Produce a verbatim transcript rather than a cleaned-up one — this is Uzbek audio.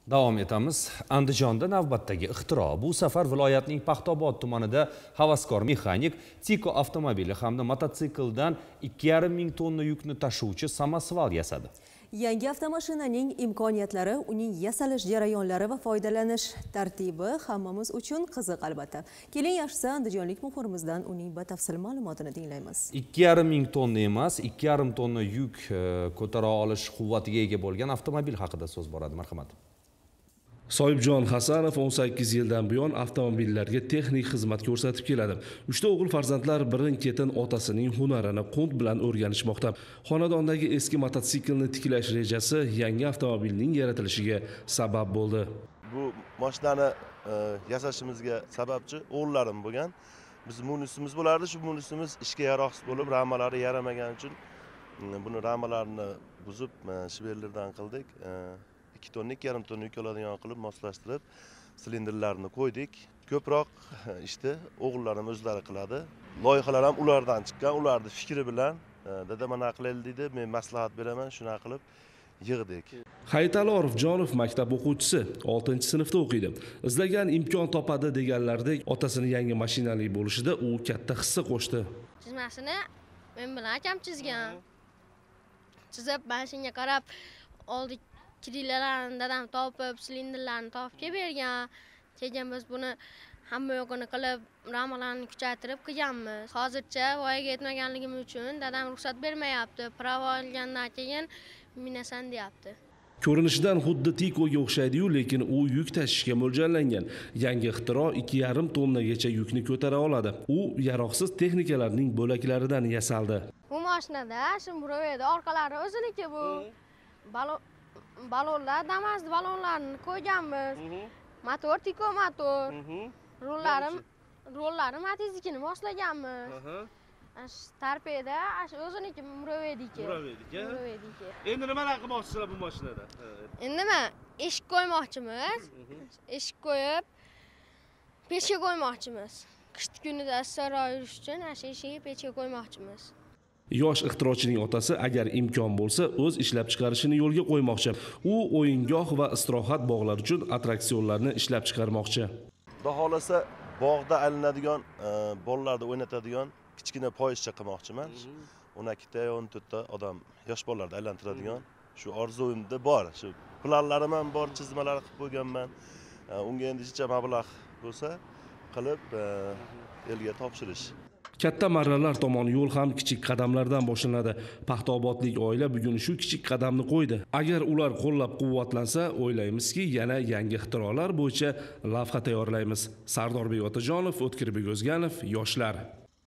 Davom etamiz. Andijonda navbatdagi ixtiro. Bu safar viloyatning Paxtobod tumanida havaskor mexanik Tiko avtomobili hamda mototsikldan ikki yarim ming tonna yukni tashuvchi samosval yasadi. Yangi avtomashinaning imkoniyatlari, uning yasalish jarayonlari va foydalanish tartibi hammamiz uchun qiziq albatta. Keling, yaxshisi andijonlik muxbirimizdan uning batafsil ma'lumotini tinglaymiz. ikki yarim ming tonna emas, ikki yarim tonna yuk ko'tara olish quvvatiga ega bo'lgan avtomobil haqida so'z boradi. Marhamat. Soyibjon Hasanov o'n sakkiz yildan buyon avtomobillarga texnik xizmat ko'rsatib keladi. Uchta o'g'il farzandlar birin-ketin otasining hunarini qunt bilan o'rganishmoqda. Xonadondagi eski mototsiklni tiklash rejasi yangi avtomobilning yaratilishiga sabab bo'ldi. Bu mashinani yasashimizga sababchi o'g'illarim bo'lgan. Biz munusimiz bo'lardi, shu munusimiz ishga yaroqsiz bo'lib, ramalari yaramagani uchun buni ramalarini buzib, shiverlardan qildik. ikki tonna, ikki yarim tonna yuk oladigan qilib moslashtirib, silindrlarni qo'ydik. Ko'proq ishni o'g'illarim o'zlari qiladi. Loyihalar ham ulardan chiqqan, ularning fikri bilan dada mana qilaylik dedi, men maslahat beraman, shuna qilib yig'dik. Hayitali Orifjonov maktab o'quvchisi, oltinchi sinfda o'qiydi. Izlagan imkon topadi deganlardek otasini yangi mashinali bo'lishida u katta hissa qo'shdi. Chizmasini men bilan akam chizgan. Chizib, mashinaga qarab oldik. Kirillalarni dadam topib, silindrlarni topib bergan. Keyin biz buni hamma yo'qini qilib, ramalarni kuchaytirib qilganmiz. Hozircha voyaga yetmaganligim uchun dadam ruxsat bermayapti. Pravo olgandan keyin minasan deyapti. Ko'rinishidan xuddi Tikoga o'xshaydi-yu, lekin u yuk tashishga mo'ljallangan. Yangi ixtiro ikki yarim tonnagacha yukni ko'tara oladi. U yaroqsiz texnikalarning bo'laklaridan yasaldi. Bu mashinada shimburoveda orqalari o'ziniki bu. Balon balonlar, Damas balonlarini qo'yganmiz. Motor Tiko motor. Rollarim, rollarim Matiznikini moslaganmiz. Tarpeda o'ziniki Murovediki. Murovediki. Murovediki. Endi nima qilmoqchisizlar bu mashinada? Endi nima? Eshik qo'ymoqchimiz. Eshik qo'yib, pechga qo'ymoqchimiz. Qish kunida issiqroq yurish uchun ana eshikni pechga qo'ymoqchimiz. Yosh ixtirochining otasi agar imkon bo'lsa o'z ishlab chiqarishini yo'lga qo'ymoqchi. U o'yingoh va istirohat bog'lari uchun attraksionlarni ishlab chiqarmoqchi. Xudo xolasa bog'da aylanadigan, bolalarda o'ynatadigan kichkina poyezcha qilmoqchiman. o'n ikkita, o'n to'rtta odam yosh bolalarni aylantiradigan shu orzuimda bor. Shu planlarim ham bor, chizmalar qilib qo'yganman. Unga endi necha mablag' bo'lsa qilib elga topshirish. Katta marralar tomon yo'l ham kichik qadamlardan boshlanadi. Paxtobodlik oila bugun shu kichik qadamni qo'ydi. Agar ular qo'llab-quvvatlansa, o'ylaymizki, yana yangi ixtirolar bo'yicha lavha tayyorlaymiz. Sardorbek Otajonov, O'tkirbek O'zganov, yoshlar.